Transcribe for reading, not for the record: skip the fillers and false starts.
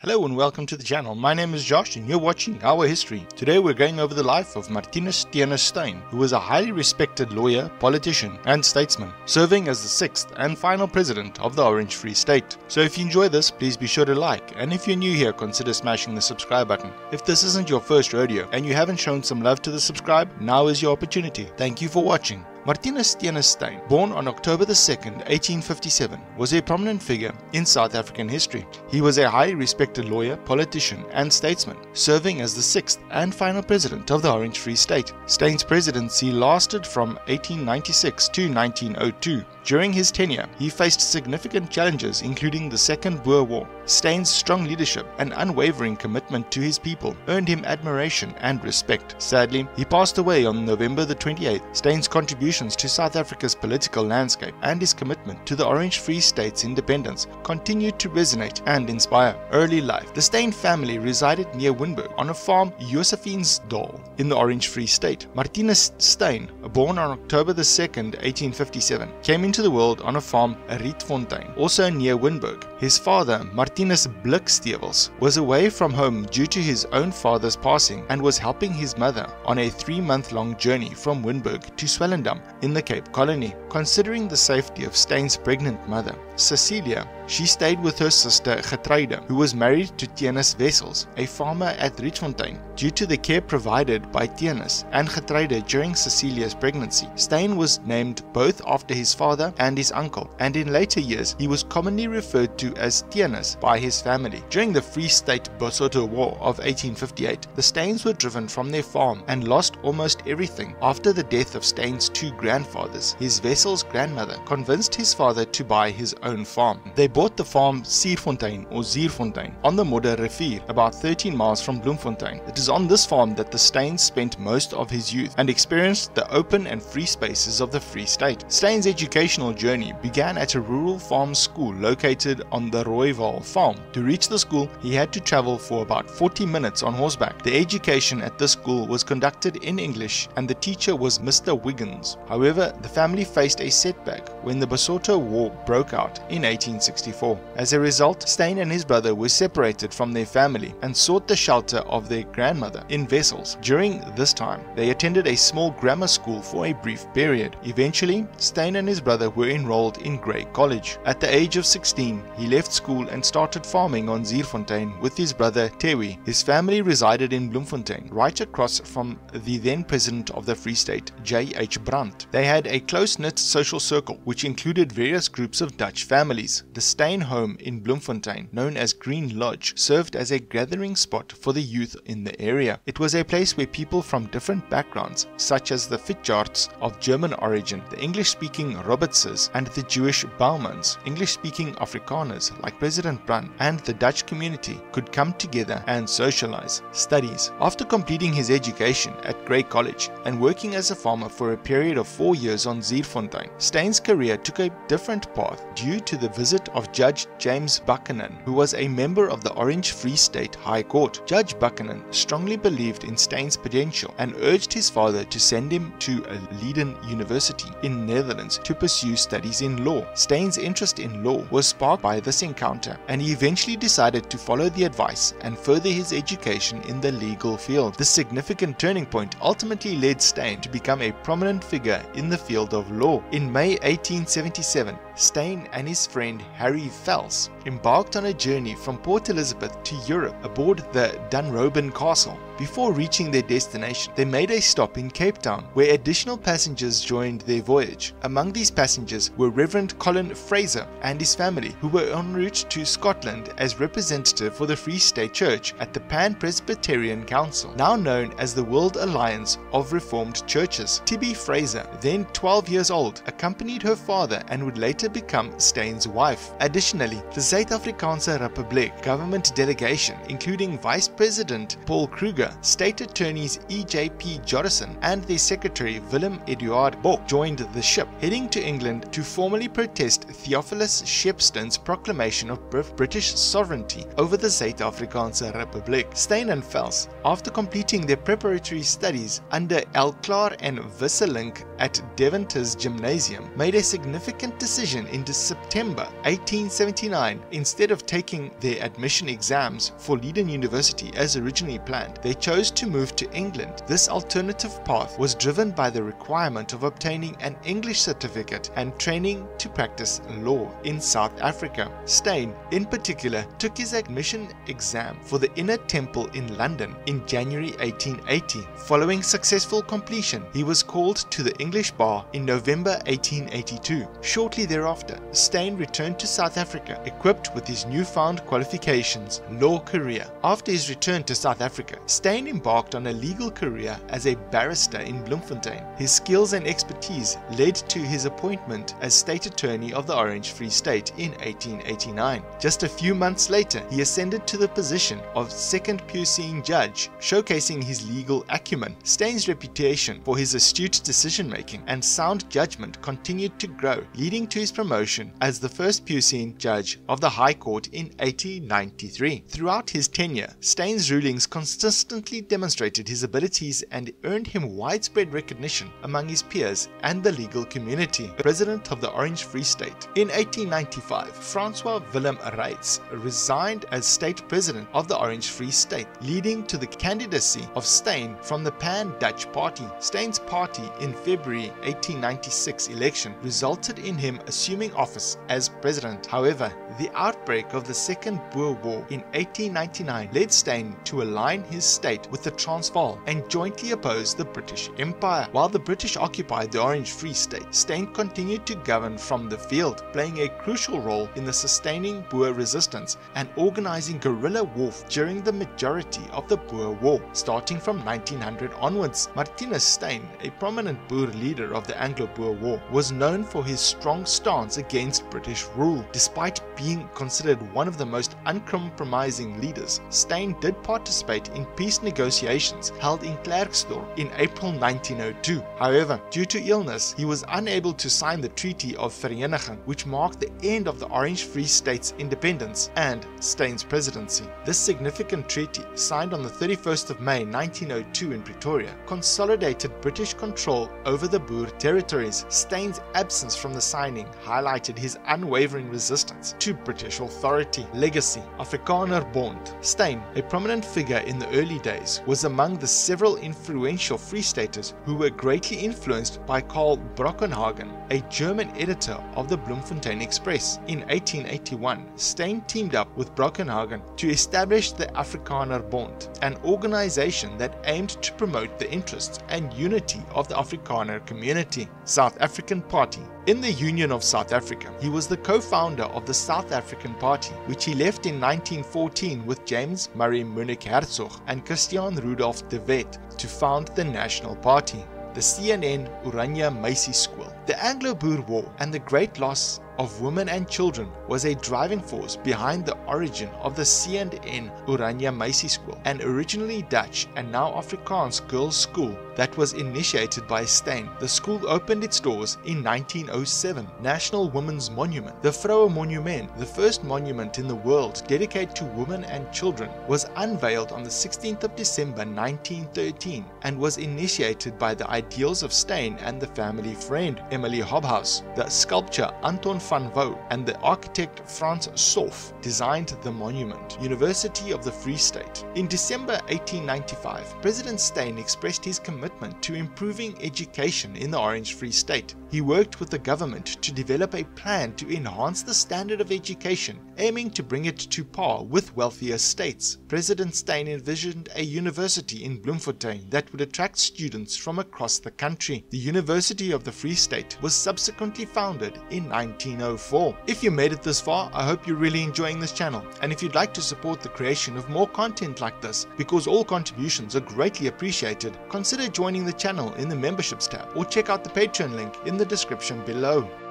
Hello and welcome to the channel. My name is Josh and you're watching Our History. Today we're going over the life of Martinus Tianus Steyn, who was a highly respected lawyer, politician and statesman, serving as the sixth and final president of the Orange Free State. So if you enjoy this, please be sure to like, and if you're new here, consider smashing the subscribe button. If this isn't your first rodeo and you haven't shown some love to the subscribe, now is your opportunity. Thank you for watching. Martinus Tianus Steyn, born on October 2nd, 1857, was a prominent figure in South African history. He was a highly respected lawyer, politician and statesman, serving as the sixth and final president of the Orange Free State. Steyn's presidency lasted from 1896 to 1902. During his tenure, he faced significant challenges including the Second Boer War. Steyn's strong leadership and unwavering commitment to his people earned him admiration and respect. Sadly, he passed away on November 28th. Steyn's contributions to South Africa's political landscape and his commitment to the Orange Free State's independence continued to resonate and inspire. Early life. The Steyn family resided near Winburg on a farm Josephinsdal in the Orange Free State. Martinus Steyn, born on October 2nd, 1857, came into the world on a farm Rietfontein, also near Winburg. His father, Martinus Blikstevels, was away from home due to his own father's passing and was helping his mother on a 3-month-long journey from Winburg to Swellendam in the Cape Colony. Considering the safety of Steyn's pregnant mother, Cecilia, she stayed with her sister Getruide, who was married to Tianus Wessels, a farmer at Rietfontein. Due to the care provided by Tianus and Getruide during Cecilia's pregnancy, Steyn was named both after his father and his uncle, and in later years he was commonly referred to as Tianus by his family. During the Free State Bosotho War of 1858, the Steyns were driven from their farm and lost almost everything. After the death of Steyn's two grandfathers, his Wessels' grandmother convinced his father to buy his own farm. They bought the farm Sierfontein or Zierfontein on the Modder Rivier, about 13 miles from Bloemfontein. It is on this farm that the Steyns spent most of his youth and experienced the open and free spaces of the Free State. Steyn's educational journey began at a rural farm school located on the Rooiwal farm. To reach the school, he had to travel for about 40 minutes on horseback. The education at this school was conducted in English and the teacher was Mr. Wiggins. However, the family faced a setback when the Bosotho War broke out in 1864. As a result, Steyn and his brother were separated from their family and sought the shelter of their grandmother in Wessels. During this time, they attended a small grammar school for a brief period. Eventually, Steyn and his brother were enrolled in Grey College. At the age of 16, he left school and started farming on Zierfontein with his brother Tewi. His family resided in Bloemfontein, right across from the then president of the Free State, J.H. Brandt. They had a close-knit social circle, which included various groups of Dutch families. The Steyn home in Bloemfontein, known as Green Lodge, served as a gathering spot for the youth in the area. It was a place where people from different backgrounds, such as the Fitjarts of German origin, the English-speaking Robertses, and the Jewish Baumans, English-speaking Afrikaners like President Brand, and the Dutch community could come together and socialize. Studies. After completing his education at Grey College and working as a farmer for a period of 4 years on Zierfontein, Steyn's career took a different path due to the visit of Judge James Buchanan, who was a member of the Orange Free State High Court. Judge Buchanan strongly believed in Steyn's potential and urged his father to send him to a Leiden University in Netherlands to pursue studies in law. Steyn's interest in law was sparked by this encounter, and he eventually decided to follow the advice and further his education in the legal field. This significant turning point ultimately led Steyn to become a prominent figure in the field of law. In May 1877, Steyn and his friend Harry Vels embarked on a journey from Port Elizabeth to Europe aboard the Dunrobin Castle. Before reaching their destination, they made a stop in Cape Town, where additional passengers joined their voyage. Among these passengers were Reverend Colin Fraser and his family, who were en route to Scotland as representative for the Free State Church at the Pan-Presbyterian Council, now known as the World Alliance of Reformed Churches. Tibby Fraser, then 12 years old, accompanied her father and would later become Steyn's wife. Additionally, the Suid-Afrikaanse Republiek government delegation, including Vice President Paul Kruger Georgia, State Attorneys E.J.P. Jodison and their Secretary Willem-Eduard Bok joined the ship, heading to England to formally protest Theophilus Shepstone's proclamation of British sovereignty over the Zuid-Afrikaanse Republiek. Steyn and Vels, after completing their preparatory studies under Elklaar and Wisselink at Devonter's Gymnasium, made a significant decision in September 1879. Instead of taking their admission exams for Leiden University as originally planned, they chose to move to England. This alternative path was driven by the requirement of obtaining an English certificate and training to practice law in South Africa. Steyn, in particular, took his admission exam for the Inner Temple in London in January 1880. Following successful completion, he was called to the English bar in November 1882. Shortly thereafter, Steyn returned to South Africa, equipped with his newfound qualifications, law career. After his return to South Africa, Steyn embarked on a legal career as a barrister in Bloemfontein. His skills and expertise led to his appointment as State Attorney of the Orange Free State in 1889. Just a few months later, he ascended to the position of second puisine judge, showcasing his legal acumen. Steyn's reputation for his astute decision-making and sound judgment continued to grow, leading to his promotion as the first puisine judge of the High Court in 1893. Throughout his tenure, Steyn's rulings consistently demonstrated his abilities and earned him widespread recognition among his peers and the legal community. President of the Orange Free State. In 1895, Francois Willem Reitz resigned as state president of the Orange Free State, leading to the candidacy of Steyn from the Pan-Dutch Party. Steyn's party in February 1896 election resulted in him assuming office as president. However, the outbreak of the Second Boer War in 1899 led Steyn to align his state with the Transvaal and jointly oppose the British Empire. While the British occupied the Orange Free State, Steyn continued to govern from the field, playing a crucial role in the sustaining Boer resistance and organizing guerrilla warfare during the majority of the Boer War. Starting from 1900 onwards, Martinus Steyn, a prominent Boer leader of the Anglo-Boer War, was known for his strong stance against British rule. Despite being considered one of the most uncompromising leaders, Steyn did participate in peace negotiations held in Klerksdorp in April 1902. However, due to illness, he was unable to sign the Treaty of Vereniging, which marked the end of the Orange Free State's independence and Steyn's presidency. This significant treaty, signed on the 31st of May 1902 in Pretoria, consolidated British control over the Boer territories. Steyn's absence from the signing highlighted his unwavering resistance to British authority. Legacy. Afrikaner Bond. Steyn, a prominent figure in the early days, was among the several influential Free Staters who were greatly influenced by Karl Brockenhagen, a German editor of the Bloemfontein Express. In 1881, Steyn teamed up with Brockenhagen to establish the Afrikaner Bond, an organization that aimed to promote the interests and unity of the Afrikaner community. South African Party. In the Union of South Africa, he was the co-founder of the South African Party, which he left in 1914 with James Murray Munich Hertzog and Christian Rudolph de Wet to found the National Party. The CNN Oranje Meisie School. The Anglo-Boer War and the great loss of women and children was a driving force behind the origin of the CNN Oranje Meisie School, an originally Dutch and now Afrikaans girls' school that was initiated by Steyn. The school opened its doors in 1907. National Women's Monument. The Vrouwenmonument, the first monument in the world dedicated to women and children, was unveiled on the 16th of December 1913 and was initiated by the ideals of Steyn and the family friend Emily Hobhouse. The sculptor Anton van Wouw and the architect Frans Soff designed the monument. University of the Free State. In December 1895, President Steyn expressed his commitment to improving education in the Orange Free State. He worked with the government to develop a plan to enhance the standard of education, aiming to bring it to par with wealthier states. President Steyn envisioned a university in Bloemfontein that would attract students from across the country. The University of the Free State was subsequently founded in 1904. If you made it this far, I hope you're really enjoying this channel, and if you'd like to support the creation of more content like this, because all contributions are greatly appreciated, consider joining the channel in the memberships tab or check out the Patreon link in the description below.